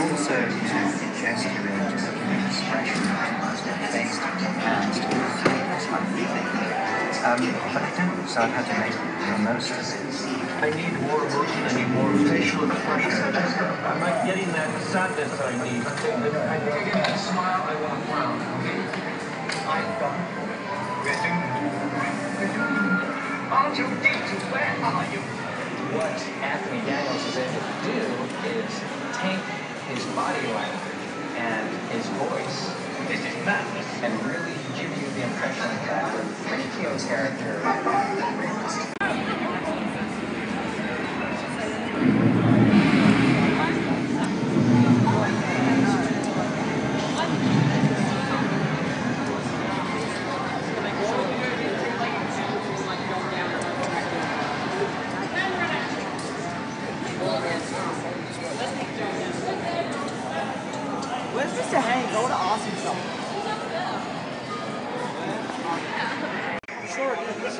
also to gesture into the expression based on your hands to reflect this kind of thing. But I don't, so I've had to make the most of it. I need more emotion, I need more facial expression. I'm not getting that sadness I need. I'm getting that smile, I want to frown. On to D2, where are you? What Anthony Daniels is able to do is take his body language and his voice. This is madness. And really give you the impression that the Ricchio's character Where's Mr. Hank? I want to ask him something. Sure it is.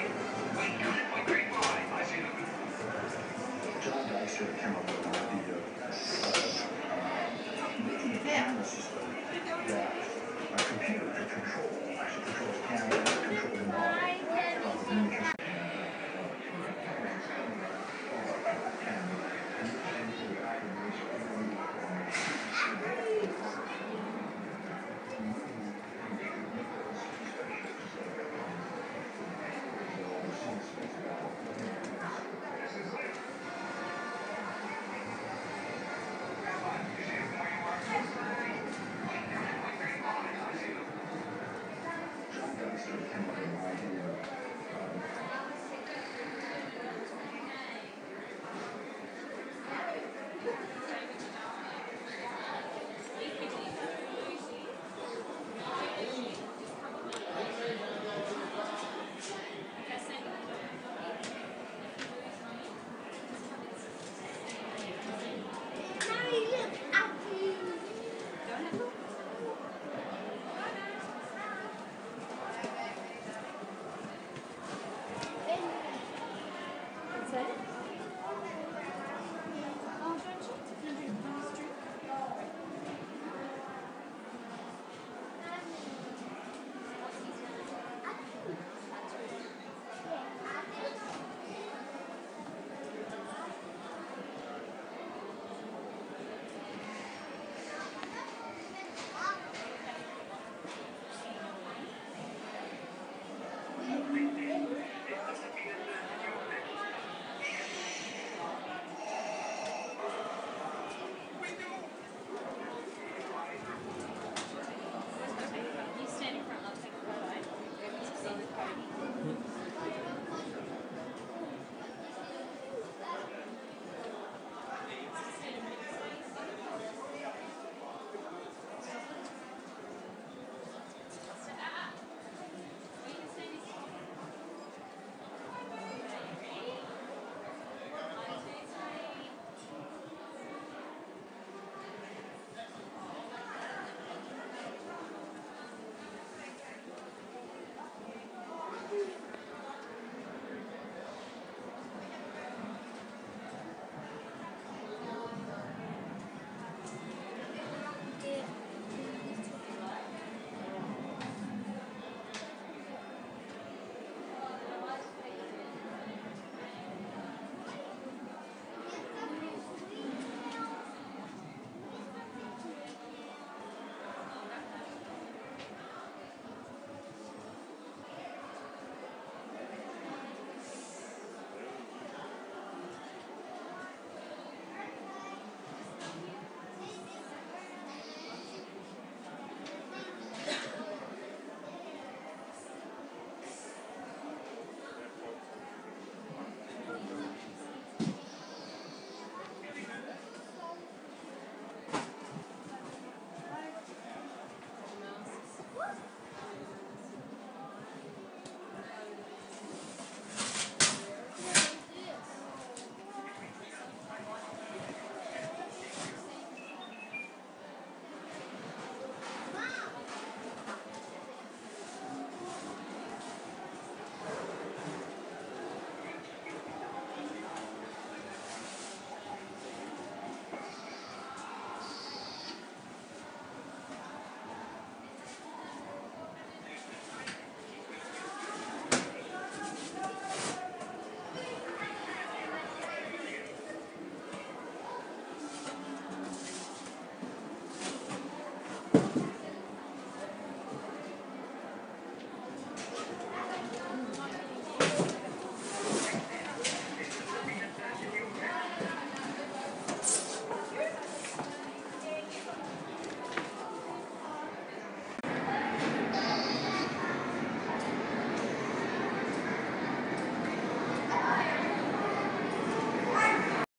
John Dyson came up with an idea camera system that a computer could control, actually controls camera, control the body.